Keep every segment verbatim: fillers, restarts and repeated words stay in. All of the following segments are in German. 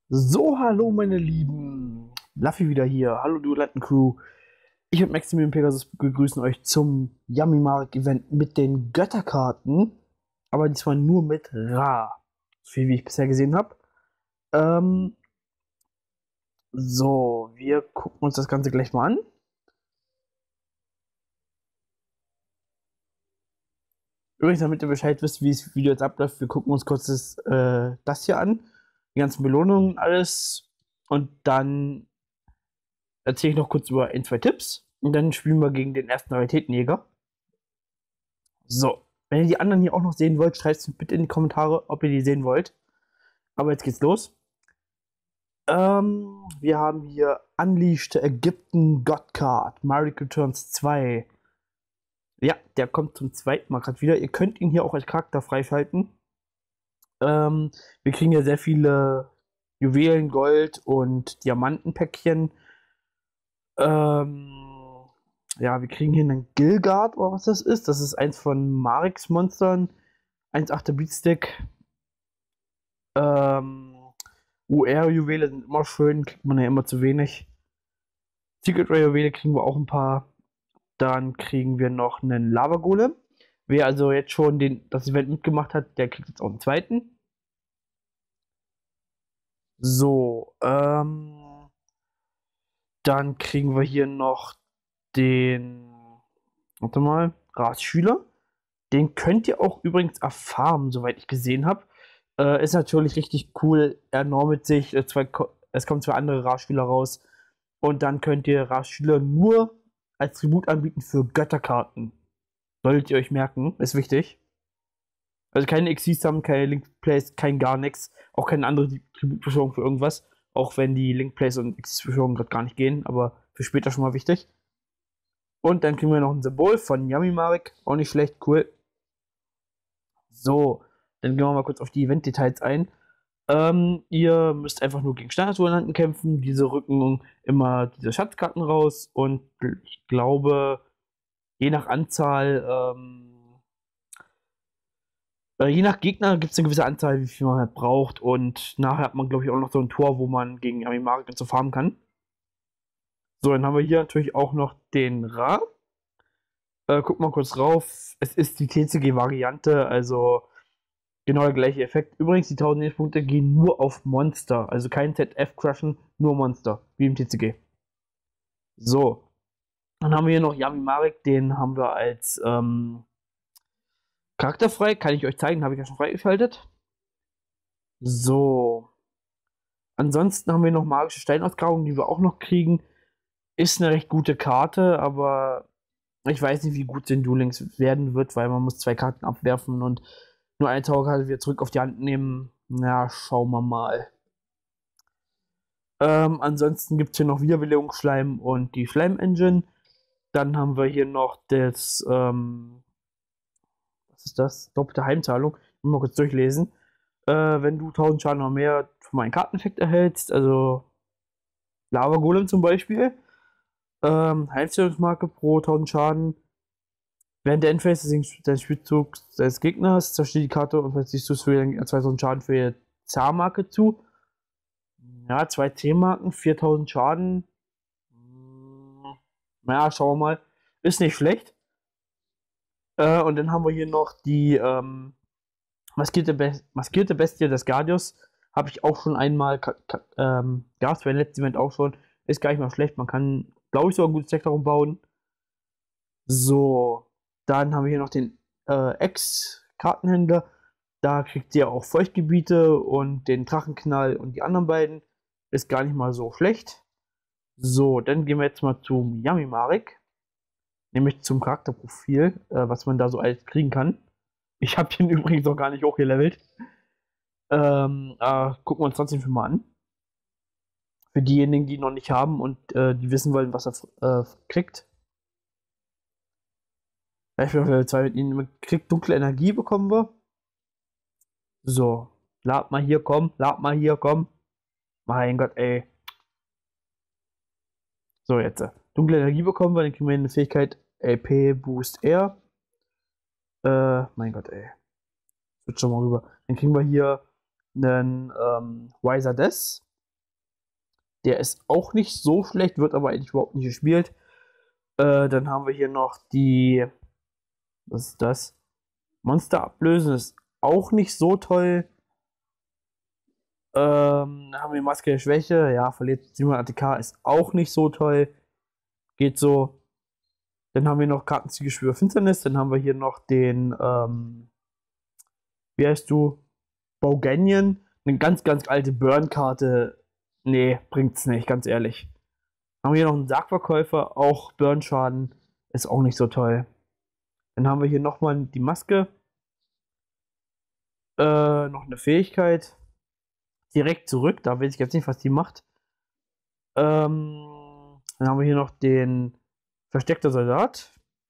So, hallo meine Lieben. Luffy wieder hier. Hallo Duellanten Crew. Ich und Maximilian Pegasus begrüßen euch zum Yummy Mark Event mit den Götterkarten. Aber diesmal nur mit Ra. So viel wie ich bisher gesehen habe. Ähm, so, wir gucken uns das Ganze gleich mal an. Übrigens, damit ihr Bescheid wisst, wie das Video jetzt abläuft, wir gucken uns kurz das, äh, das hier an. Die ganzen Belohnungen und alles. Und dann erzähle ich noch kurz über ein, zwei Tipps. Und dann spielen wir gegen den ersten Raritätenjäger. So, wenn ihr die anderen hier auch noch sehen wollt, schreibt es bitte in die Kommentare, ob ihr die sehen wollt. Aber jetzt geht's los. Ähm, wir haben hier Unleashed Ägypten God Card, Marik Returns zwei. Ja, der kommt zum zweiten Mal gerade wieder. Ihr könnt ihn hier auch als Charakter freischalten. Ähm, wir kriegen ja sehr viele Juwelen, Gold und Diamantenpäckchen. Ähm, ja, wir kriegen hier einen Gilgard, oder was das ist. Das ist eins von Mariks Monstern. eins Komma achter Beatstick. Ähm, U R-Juwele sind immer schön, kriegt man ja immer zu wenig. Secret Ray-Juwele kriegen wir auch ein paar. Dann kriegen wir noch einen Lava-Golem. Wer also jetzt schon den, das Event mitgemacht hat, der kriegt jetzt auch einen zweiten. So, ähm, dann kriegen wir hier noch den, warte mal, Ras-Schüler. Den könnt ihr auch übrigens erfarmen, soweit ich gesehen habe. Äh, ist natürlich richtig cool. Er normet sich. Äh, zwei, es kommen zwei andere Ras-Spieler raus. Und dann könnt ihr Ras-Spieler nur als Tribut anbieten für Götterkarten. Solltet ihr euch merken. Ist wichtig. Also keine X Cs haben, keine Link-Plays, kein gar nichts. Auch keine andere Tributbeschwörung für irgendwas. Auch wenn die Link-Plays und X Cs-Beschwörungen gerade gar nicht gehen. Aber für später schon mal wichtig. Und dann kriegen wir noch ein Symbol von Yami Marek. Auch nicht schlecht, cool. So, dann gehen wir mal kurz auf die Event-Details ein. Ähm, ihr müsst einfach nur gegen Standardduellanten kämpfen. Diese rücken immer diese Schatzkarten raus. Und ich glaube, je nach Anzahl, ähm, äh, je nach Gegner gibt es eine gewisse Anzahl, wie viel man halt braucht. Und nachher hat man, glaube ich, auch noch so ein Tor, wo man gegen Amimark und so farmen kann. So, dann haben wir hier natürlich auch noch den Ra. Äh, guck mal kurz rauf. Es ist die T C G-Variante, also genau der gleiche Effekt. Übrigens, die tausend Lebenspunkte gehen nur auf Monster. Also kein Z F-Crushen, nur Monster. Wie im T C G. So. Dann haben wir hier noch Yami Marek. Den haben wir als ähm, charakterfrei. Kann ich euch zeigen. Habe ich ja schon freigeschaltet. So. Ansonsten haben wir noch magische Steinausgrabungen, die wir auch noch kriegen. Ist eine recht gute Karte, aber ich weiß nicht, wie gut den Duel Links werden wird, weil man muss zwei Karten abwerfen und nur eine Towerkarte wieder zurück auf die Hand nehmen. Na, schauen wir mal. Ähm, ansonsten gibt es hier noch Wiederbelebungsschleim und die Schleim-Engine. Dann haben wir hier noch das, ähm, was ist das? Doppelte Heimzahlung. Mal kurz durchlesen. Äh, wenn du tausend Schaden oder mehr von meinem Karteneffekt erhältst, also Lava Golem zum Beispiel, ähm, Heilungsmarke pro tausend Schaden. Während der Endphase des Spielzugs des Gegners zerstört die Karte und verzichtest du für den zweitausend Schaden für ihre Zar-Marke zu. Ja, zwei C-Marken, viertausend Schaden. Naja, schauen wir mal. Ist nicht schlecht. Äh, und dann haben wir hier noch die ähm, maskierte, Be maskierte Bestie des Guardios. Habe ich auch schon einmal ähm, gehabt, für ein letztes Event auch schon. Ist gar nicht mal schlecht. Man kann, glaube ich, sogar ein gutes Deck darum bauen. So, dann haben wir hier noch den äh, Ex-Kartenhändler. Da kriegt ihr auch Feuchtgebiete und den Drachenknall und die anderen beiden. Ist gar nicht mal so schlecht. So, dann gehen wir jetzt mal zum Yami Marek. Nämlich zum Charakterprofil, äh, was man da so alles kriegen kann. Ich habe den übrigens noch gar nicht hochgelevelt. Ähm, äh, gucken wir uns trotzdem schon mal an. Für diejenigen, die ihn noch nicht haben und äh, die wissen wollen, was er äh, kriegt. Beispielsweise zwei mit ihnen kriegt dunkle Energie bekommen wir. So, lad mal hier, komm, lad mal hier, komm. Mein Gott, ey. So, jetzt. Äh, dunkle Energie bekommen wir, dann kriegen wir eine Fähigkeit L P Boost Air. Äh, mein Gott, ey. Switch schon mal rüber. Dann kriegen wir hier einen ähm, Wiser Death. Der ist auch nicht so schlecht, wird aber eigentlich überhaupt nicht gespielt. Äh, dann haben wir hier noch die. Was ist das? Monster ablösen ist auch nicht so toll. Ähm, dann haben wir Maske der Schwäche. Ja, verliert siebenhundert A T K, ist auch nicht so toll. Geht so. Dann haben wir noch Kartenzüge Schwür Finsternis. Dann haben wir hier noch den, ähm, wie heißt du? Boganian. Eine ganz, ganz alte Burn-Karte. Nee, bringt's nicht, ganz ehrlich. Haben wir hier noch einen Sargverkäufer, auch Burn-Schaden. Ist auch nicht so toll. Dann haben wir hier nochmal die Maske. Äh, noch eine Fähigkeit. Direkt zurück, da weiß ich jetzt nicht, was die macht. Ähm, dann haben wir hier noch den versteckter Soldat.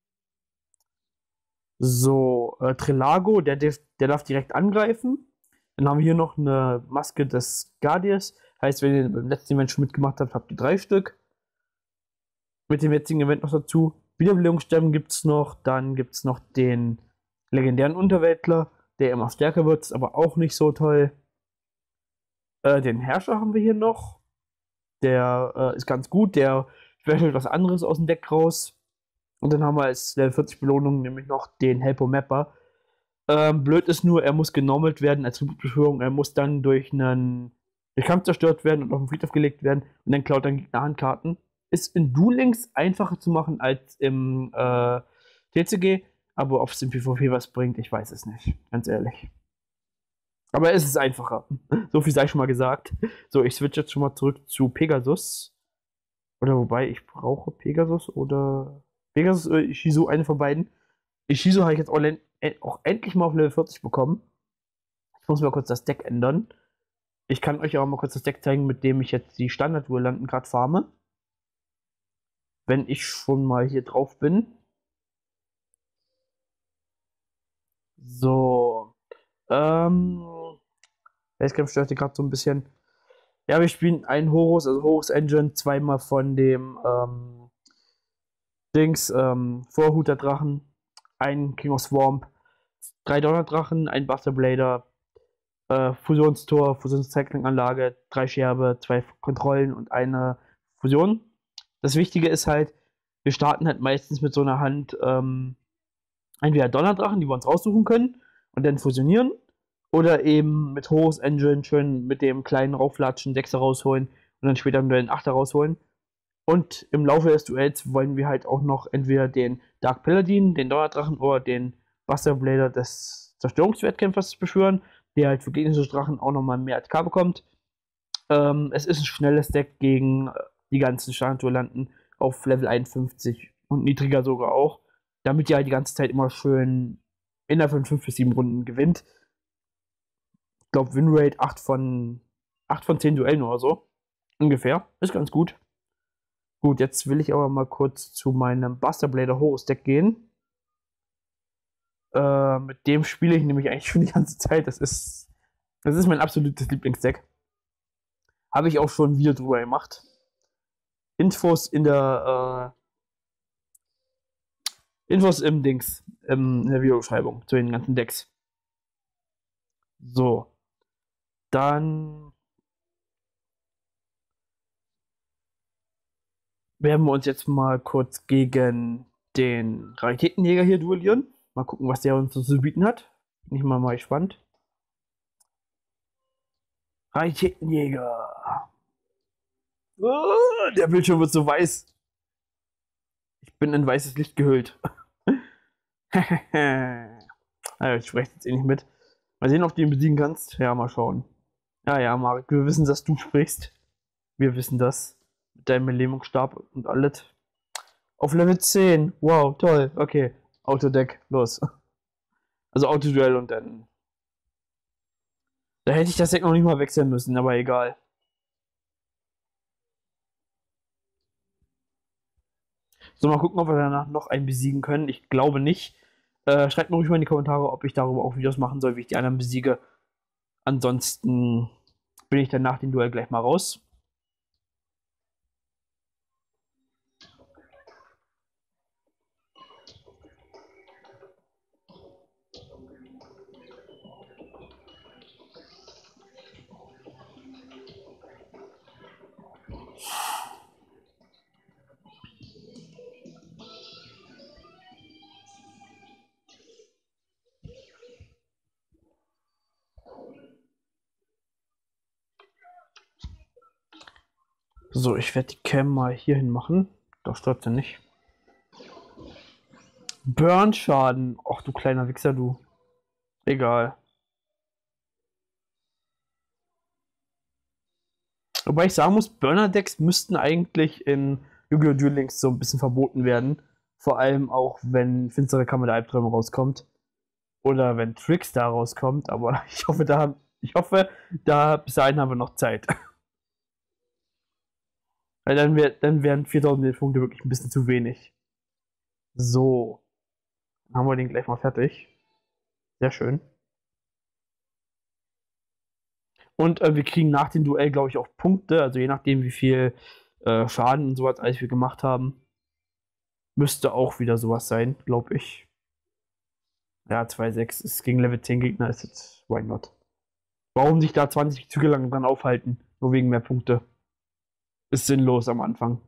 So, äh, Trilago, der, der darf direkt angreifen. Dann haben wir hier noch eine Maske des Guardians. Heißt, wenn ihr beim letzten Event schon mitgemacht habt, habt ihr drei Stück. Mit dem jetzigen Event noch dazu. Wiederbelebungssterben gibt es noch. Dann gibt es noch den legendären Unterweltler, der immer stärker wird, ist aber auch nicht so toll. Äh, den Herrscher haben wir hier noch. Der äh, ist ganz gut. Der specialt was anderes aus dem Deck raus. Und dann haben wir als Level vierzig Belohnung nämlich noch den Helpo Mapper. Ähm, blöd ist nur, er muss genommelt werden als Tributbeschwörung. Er muss dann durch einen durch Kampf zerstört werden und auf den Friedhof gelegt werden. Und dann klaut er Gegner Handkarten. Ist in Duel Links einfacher zu machen als im äh, T C G. Aber ob es im PvP was bringt, ich weiß es nicht. Ganz ehrlich. Aber es ist einfacher. So viel sei schon mal gesagt. So, ich switch jetzt schon mal zurück zu Pegasus. Oder wobei, ich brauche Pegasus oder Pegasus oder Ishizu, eine von beiden. Ishizu habe ich jetzt auch, auch endlich mal auf Level vierzig bekommen. Ich muss mal kurz das Deck ändern. Ich kann euch auch mal kurz das Deck zeigen, mit dem ich jetzt die Standard-Duellanten gerade farme. Wenn ich schon mal hier drauf bin. So. Ähm. Basecamp stört gerade so ein bisschen. Ja, wir spielen einen Horus, also Horus Engine, zweimal von dem ähm, Dings, ähm, Vorhuter Drachen, ein King of Swamp, drei Donnerdrachen, ein Buster Blader, äh, Fusionstor, Fusionscycling-Anlage, drei Scherbe, zwei Kontrollen und eine Fusion. Das Wichtige ist halt, wir starten halt meistens mit so einer Hand ähm, entweder Donnerdrachen, die wir uns raussuchen können und dann fusionieren, oder eben mit Horus Engine schön mit dem kleinen Rauflatschen Sechser rausholen und dann später den Achter rausholen. Und im Laufe des Duells wollen wir halt auch noch entweder den Dark Paladin, den Donnerdrachen oder den Buster Blader des Zerstörungswertkämpfers beschwören, der halt für gegnerische Drachen auch nochmal mehr A T K bekommt. Ähm, es ist ein schnelles Deck gegen die ganzen Standard-Duellanten auf Level einundfünfzig und niedriger sogar auch, damit ihr halt die ganze Zeit immer schön innerhalb von fünf bis sieben Runden gewinnt. Ich glaube, Winrate acht von, acht von zehn Duellen oder so. Ungefähr. Ist ganz gut. Gut, jetzt will ich aber mal kurz zu meinem Buster Blader Horus Deck gehen. Äh, mit dem spiele ich nämlich eigentlich schon die ganze Zeit. Das ist, das ist mein absolutes Lieblingsdeck. Habe ich auch schon ein Video drüber gemacht. Infos in der äh, Infos im Dings, im, in der Videobeschreibung zu den ganzen Decks. So. Dann werden wir uns jetzt mal kurz gegen den Raritätenjäger hier duellieren. Mal gucken, was der uns so zu bieten hat. Bin ich mal mal gespannt. Raritätenjäger. Oh, der Bildschirm wird so weiß. Ich bin in weißes Licht gehüllt. Also, ich spreche jetzt eh nicht mit. Mal sehen, ob du ihn besiegen kannst. Ja, mal schauen. Ja, ja, Marek, wir wissen, dass du sprichst. Wir wissen das. Mit deinem Lähmungsstab und alles. Auf Level zehn. Wow, toll. Okay. Autodeck, los. Also Autoduell und dann. Da hätte ich das Deck noch nicht mal wechseln müssen, aber egal. So, mal gucken, ob wir danach noch einen besiegen können. Ich glaube nicht. Äh, schreibt mir ruhig mal in die Kommentare, ob ich darüber auch Videos machen soll, wie ich die anderen besiege. Ansonsten bin ich dann nach dem Duell gleich mal raus. So, ich werde die Cam mal hier hin machen. Doch, stört sie nicht. Burn-Schaden. Ach du kleiner Wichser, du. Egal. Wobei ich sagen muss, Burner-Decks müssten eigentlich in Yu-Gi-Oh! Duel Links so ein bisschen verboten werden. Vor allem auch, wenn Finstere Kammer der Albträume rauskommt. Oder wenn Trickstar rauskommt. Aber ich hoffe, da, ich hoffe, da bis dahin haben wir noch Zeit. Weil dann, wär, dann wären viertausend Punkte wirklich ein bisschen zu wenig. So. Dann haben wir den gleich mal fertig. Sehr schön. Und äh, wir kriegen nach dem Duell, glaube ich, auch Punkte. Also je nachdem, wie viel äh, Schaden und sowas alles wir gemacht haben. Müsste auch wieder sowas sein, glaube ich. Ja, zwei Komma sechs ist gegen Level zehn Gegner, ist jetzt, why not? Warum sich da zwanzig Züge lang dran aufhalten? Nur wegen mehr Punkte. Ist sinnlos am Anfang.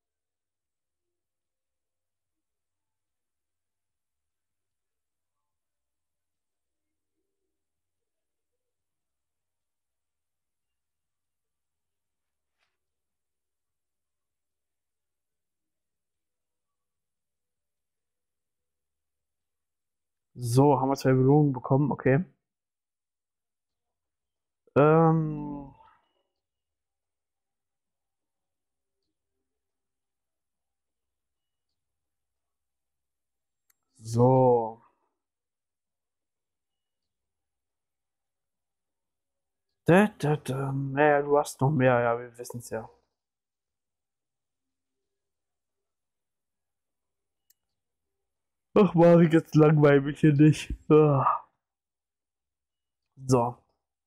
So, haben wir zwei Belohnungen bekommen, okay. Ähm. So. Da, da, da. Naja, du hast noch mehr, ja, wir wissen es ja. Ach, Mari, jetzt langweil mich hier nicht. Ah. So.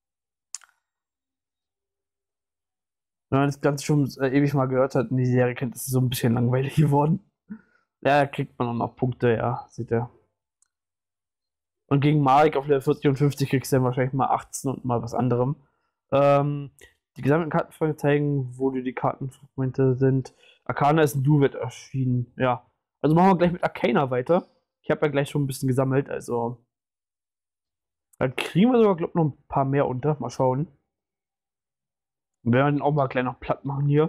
Wenn man das Ganze schon äh, ewig mal gehört hat und die Serie kennt, ist es so ein bisschen langweilig geworden. Ja, da kriegt man auch noch Punkte, ja, seht ihr. Und gegen Marek auf Level vierzig und fünfzig kriegst du dann wahrscheinlich mal achtzehn und mal was anderem. Ähm, die gesamten Kartenfragmente zeigen, wo die Kartenfragmente sind. Arcana ist ein Duvet erschienen, ja. Also machen wir gleich mit Arcana weiter. Ich habe ja gleich schon ein bisschen gesammelt, also. Dann kriegen wir sogar, glaube ich, noch ein paar mehr unter. Mal schauen. Und wir werden auch mal gleich noch platt machen hier.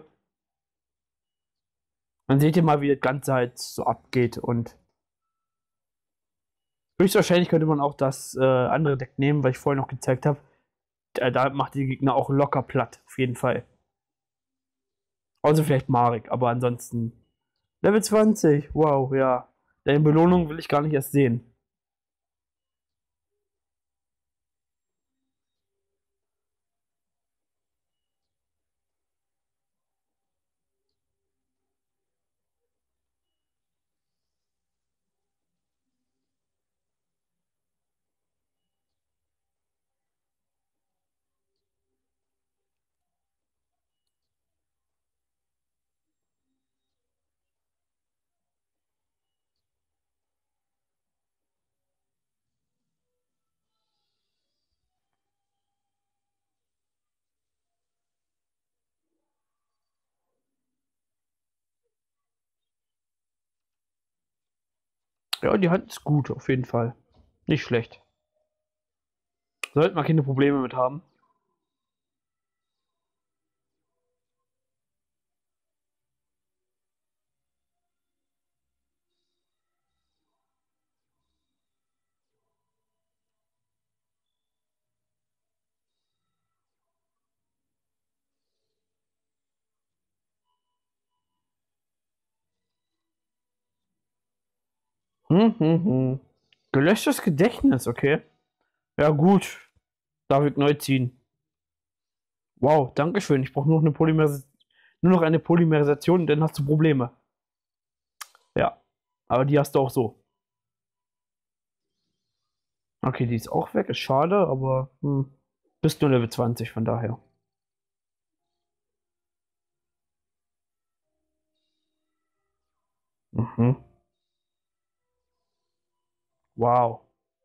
Dann seht ihr mal, wie das Ganze halt so abgeht. Und höchstwahrscheinlich könnte man auch das äh, andere Deck nehmen, weil ich vorher noch gezeigt habe. Da, da macht die Gegner auch locker platt. Auf jeden Fall. Also vielleicht Marek, aber ansonsten. Level zwanzig. Wow, ja. Deine Belohnung will ich gar nicht erst sehen. Ja, die Hand ist gut, auf jeden Fall. Nicht schlecht. Sollte man keine Probleme mit haben. Hm, hm, hm. Gelöschtes Gedächtnis, okay. Ja, gut. Darf ich neu ziehen. Wow, Dankeschön. Ich brauche nur noch eine Polymeris nur noch eine Polymerisation und dann hast du Probleme. Ja. Aber die hast du auch so. Okay, die ist auch weg. Ist schade, aber hm, bist nur Level zwanzig, von daher. Mhm. Wow.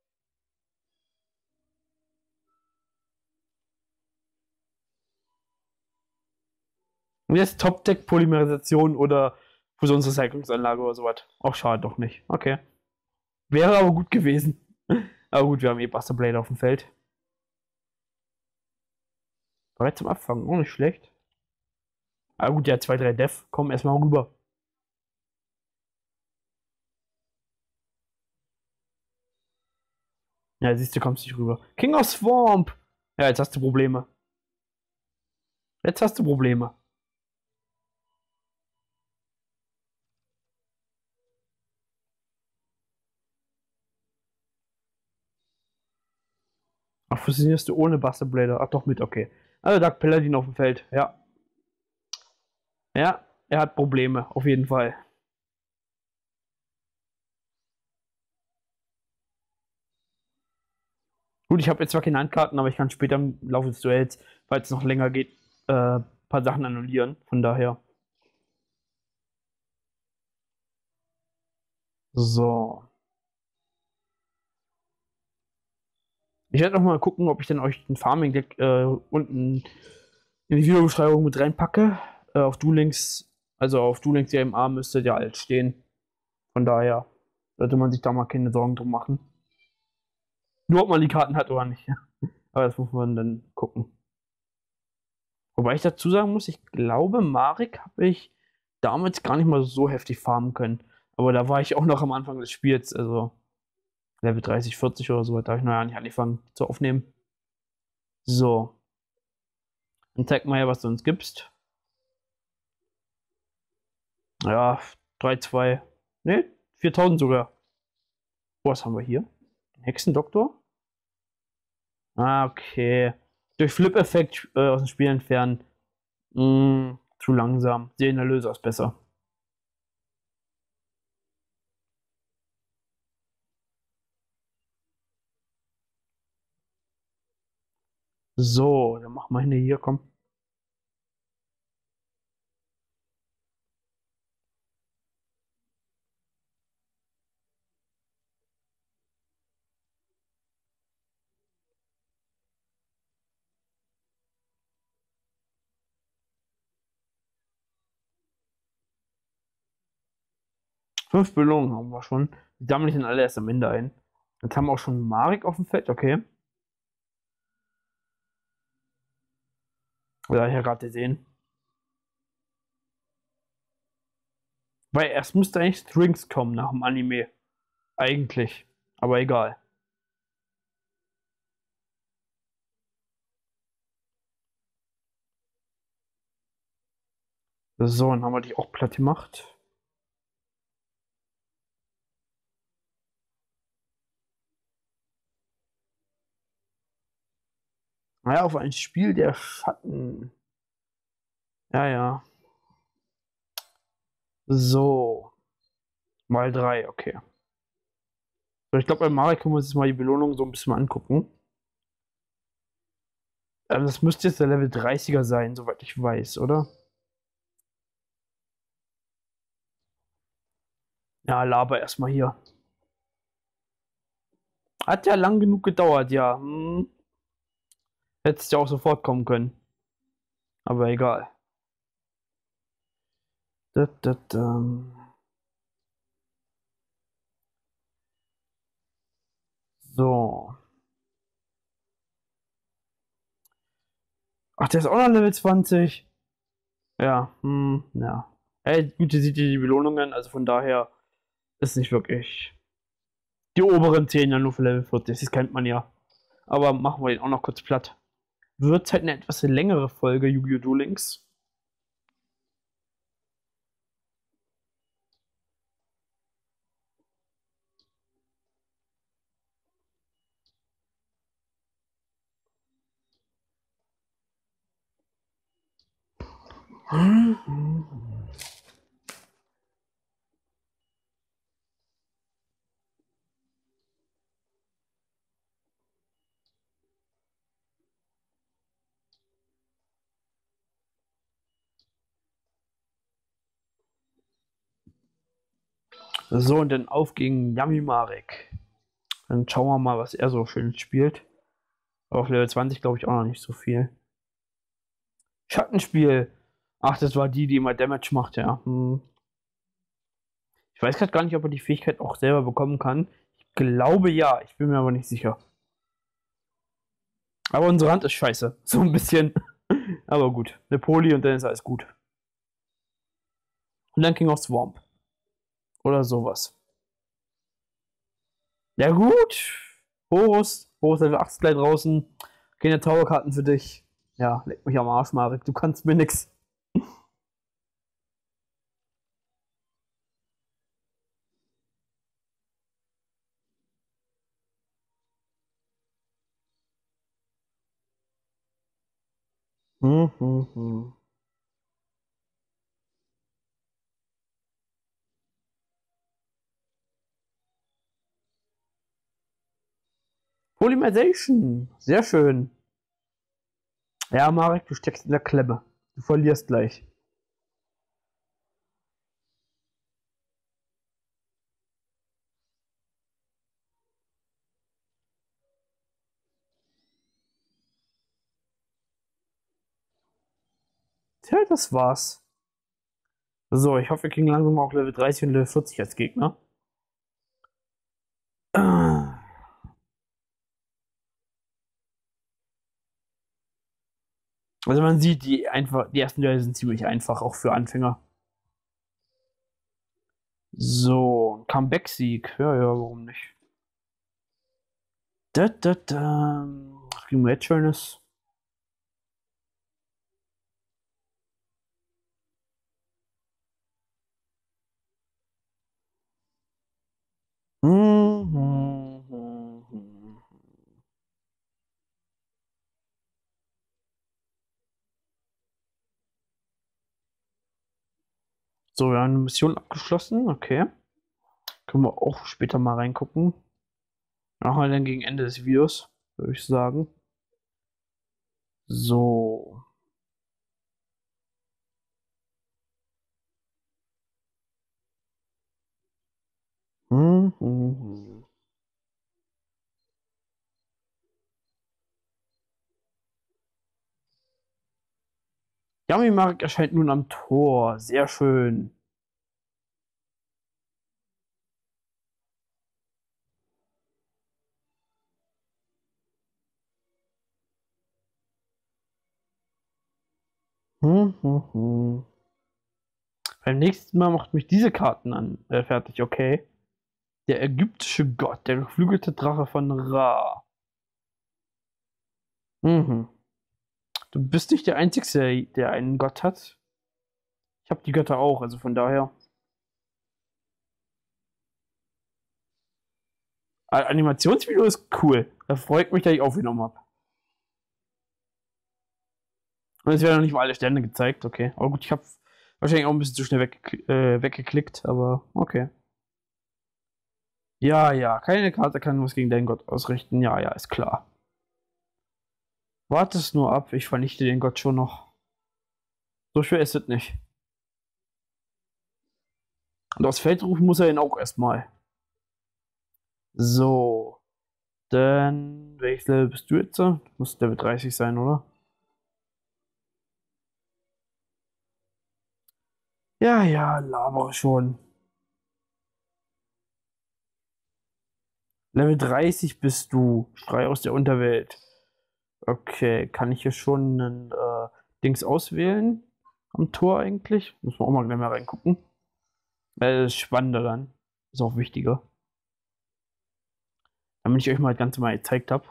Und jetzt Top-Deck-Polymerisation oder Fusionsrecyclingsanlage oder sowas. Auch schade doch nicht. Okay. Wäre aber gut gewesen. Aber gut, wir haben eh Buster Blade auf dem Feld. Bereit zum Abfangen, auch nicht schlecht. Ah gut, der hat zwei, drei Def. Komm erstmal rüber. Ja, siehst du, kommst nicht rüber. King of Swamp! Ja, jetzt hast du Probleme. Jetzt hast du Probleme. Ach, fusionierst du ohne Buster Blader? Ach doch, mit, okay. Also Dark Paladin auf dem Feld, ja. Ja, er hat Probleme, auf jeden Fall. Gut, ich habe jetzt zwar keine Handkarten, aber ich kann später im Laufe des Duells, falls es noch länger geht, äh, ein paar Sachen annullieren. Von daher. So. Ich werde noch mal gucken, ob ich dann euch ein Farming-Deck äh, unten in die Videobeschreibung mit reinpacke. Äh, auf Duel Links, also auf Duel Links D M A müsste ja alt stehen. Von daher sollte man sich da mal keine Sorgen drum machen. Nur ob man die Karten hat oder nicht. Aber das muss man dann gucken. Wobei ich dazu sagen muss, ich glaube, Marek habe ich damals gar nicht mal so heftig farmen können. Aber da war ich auch noch am Anfang des Spiels, also Level dreißig, vierzig oder so, da habe ich noch gar nicht angefangen zu aufnehmen. So. Dann zeig mal her, was du uns gibst. Ja, drei, zwei. Ne, viertausend sogar. Oh, was haben wir hier? Hexendoktor? Ah, okay. Durch Flip-Effekt äh, aus dem Spiel entfernen. Mm, zu langsam. Seelenerlöser ist besser. So, dann machen wir hin hier, komm. Fünf Belohnungen haben wir schon. Die sammeln ich dann alle erst am Ende ein. Jetzt haben wir auch schon Marek auf dem Feld, okay. Ja, ich ja gerade sehen. Weil erst müsste eigentlich Strings kommen nach dem Anime. Eigentlich. Aber egal. So, dann haben wir die auch platt gemacht. Naja, auf ein Spiel der Schatten. Ja, ja. So. Mal drei, okay. So, ich glaube, bei Marek können wir uns jetzt mal die Belohnung so ein bisschen mal angucken. Ähm, das müsste jetzt der Level dreißiger sein, soweit ich weiß, oder? Ja, laber erstmal hier. Hat ja lang genug gedauert, ja. Hm. Hättest ja auch sofort kommen können. Aber egal. Da, da, da. So. Ach, der ist auch noch Level zwanzig. Ja, hm, ja. Ey, gut, ihr seht ihr die Belohnungen, also von daher ist nicht wirklich. Die oberen zählen ja nur für Level vierzig, das kennt man ja. Aber machen wir den auch noch kurz platt. Wird halt eine etwas längere Folge Yu-Gi-Oh! Duel Links. So, und dann auf gegen Yami Marek. Dann schauen wir mal, was er so schön spielt. Auf Level zwanzig glaube ich auch noch nicht so viel. Schattenspiel. Ach, das war die, die immer Damage macht, ja. Hm. Ich weiß gerade gar nicht, ob er die Fähigkeit auch selber bekommen kann. Ich glaube ja, ich bin mir aber nicht sicher. Aber unsere Hand ist scheiße. So ein bisschen. Aber gut. Eine Poli und dann ist alles gut. Und dann King of Swamp. Oder sowas. Ja gut. Horus. Horus Level acht ist gleich draußen. Keine Towerkarten für dich. Ja, leck mich am Arsch, Marek. Du kannst mir nix. Hm, hm, hm. Polymerization. Sehr schön. Ja, Marek, du steckst in der Klemme. Du verlierst gleich. Tja, das war's. So, ich hoffe, wir kriegen langsam auch Level dreißig und Level vierzig als Gegner. Ah. Also man sieht, die einfach, die ersten Duelle sind ziemlich einfach, auch für Anfänger. So, Comeback-Sieg. Ja, ja, warum nicht? Da, da, da. Kriegen wir jetzt Schönes. So, wir haben eine Mission abgeschlossen. Okay. Können wir auch später mal reingucken. Machen wir dann gegen Ende des Videos, würde ich sagen. So. Hm, hm, hm. Yami-Marek erscheint nun am Tor. Sehr schön. Hm, hm, hm. Beim nächsten Mal macht mich diese Karten an, äh, fertig, okay. Der ägyptische Gott, der geflügelte Drache von Ra. Mhm. Du bist nicht der Einzige, der einen Gott hat. Ich habe die Götter auch, also von daher. A- Animationsvideo ist cool. Da freut mich, dass ich aufgenommen habe. Und es werden noch nicht mal alle Sterne gezeigt, okay. Aber gut, ich habe wahrscheinlich auch ein bisschen zu schnell weggekl äh, weggeklickt, aber okay. Ja, ja, keine Karte kann was gegen deinen Gott ausrichten. Ja, ja, ist klar. Warte es nur ab, ich vernichte den Gott schon noch. So schwer ist es nicht. Und aufs Feld rufen muss er ihn auch erstmal. So. Dann, welches Level bist du jetzt? Muss Level dreißig sein, oder? Ja, ja, labere schon. Level dreißig bist du. Frei aus der Unterwelt. Okay, kann ich hier schon ein äh, Dings auswählen? Am Tor eigentlich? Muss man auch mal gleich mal reingucken. Weil das ist spannender dann. Ist auch wichtiger. Damit ich euch mal das Ganze mal gezeigt habe.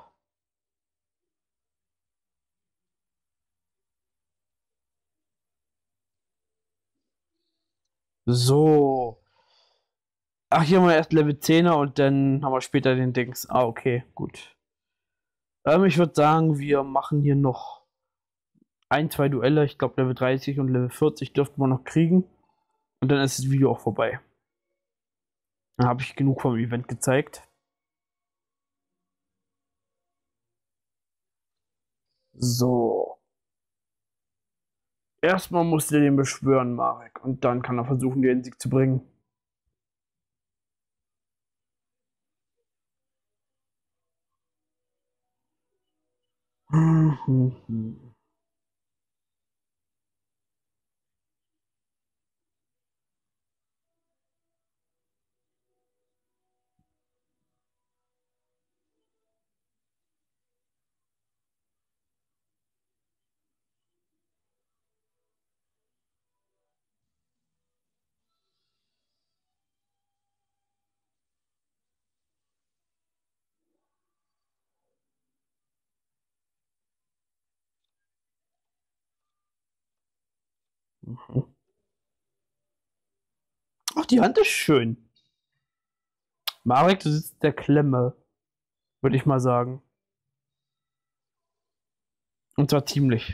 So. Ach, hier haben wir erst Level zehner und dann haben wir später den Dings. Ah, okay, gut. Ähm, ich würde sagen, wir machen hier noch ein, zwei Duelle. Ich glaube, Level dreißig und Level vierzig dürften wir noch kriegen. Und dann ist das Video auch vorbei. Dann habe ich genug vom Event gezeigt. So. Erstmal muss er den beschwören, Marek. Und dann kann er versuchen, dir den Sieg zu bringen. Mhm. Ach, die Hand ist schön. Marek, du sitzt der Klemme, würde ich mal sagen. Und zwar ziemlich.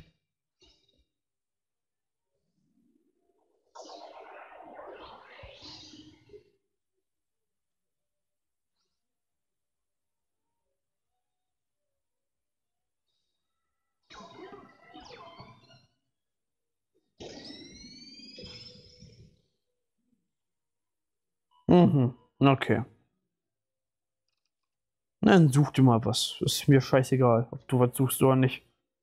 Mhm. Okay. Na, dann such dir mal was. Ist mir scheißegal, ob du was suchst oder nicht.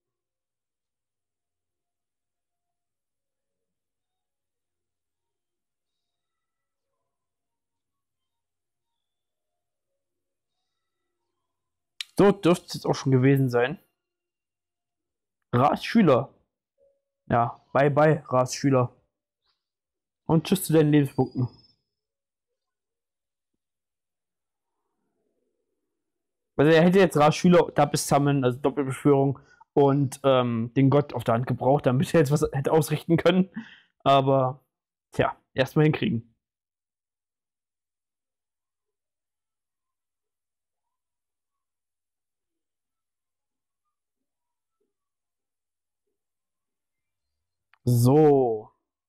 So dürfte es jetzt auch schon gewesen sein. Ras Schüler. Ja, bye bye, Ras Schüler. Und tschüss zu deinen Lebenspunkten. Also er hätte jetzt Ras Schüler, Dabis Summon, also Doppelbeschwörung und ähm, den Gott auf der Hand gebraucht, damit er jetzt was hätte ausrichten können. Aber, tja, erstmal hinkriegen. So.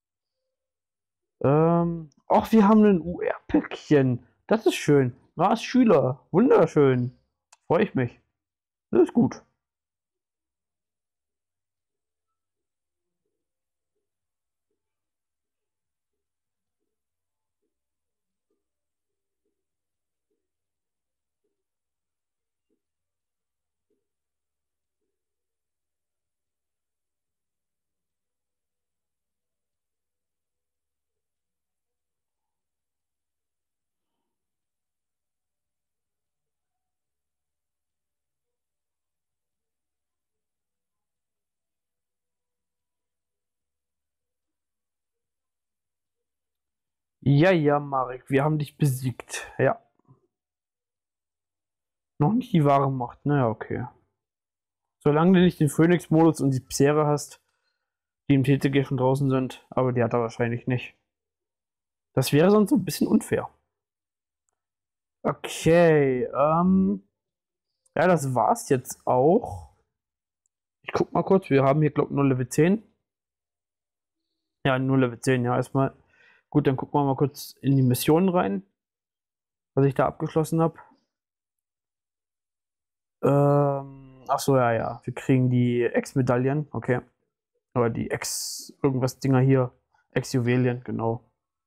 Ähm. Ach, wir haben ein U R-Päckchen. Das ist schön. Ras Schüler. Wunderschön. Freue ich mich. Das ist gut. Ja, ja, Marek, wir haben dich besiegt. Ja. Noch nicht die wahre Macht. Naja, okay. Solange du nicht den Phoenix-Modus und die Psere hast, die im T T G schon draußen sind, aber die hat er wahrscheinlich nicht. Das wäre sonst so ein bisschen unfair. Okay, ähm. Ja, das war's jetzt auch. Ich guck mal kurz, wir haben hier, glaube ich, nur Level zehn. Ja, nur Level zehn, ja, erstmal. Gut, dann gucken wir mal kurz in die Missionen rein, was ich da abgeschlossen habe. Ähm, ach so, ja, ja. Wir kriegen die Ex-Medaillen, okay. Oder die Ex, irgendwas Dinger hier. Ex-Juwelien, genau.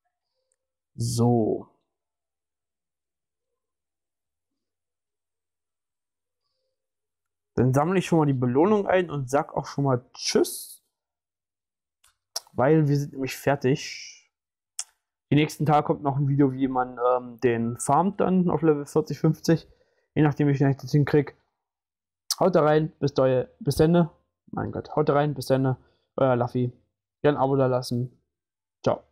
So. Dann sammle ich schon mal die Belohnung ein und sag auch schon mal Tschüss, weil wir sind nämlich fertig. Die nächsten Tage kommt noch ein Video, wie man ähm, den farmt dann auf Level vierzig, fünfzig. Je nachdem, wie ich das hinkriege. Haut da rein, bis, deue, bis Ende. Mein Gott, haut da rein, bis Ende. Euer Laffy. Gerne ein Abo da lassen. Ciao.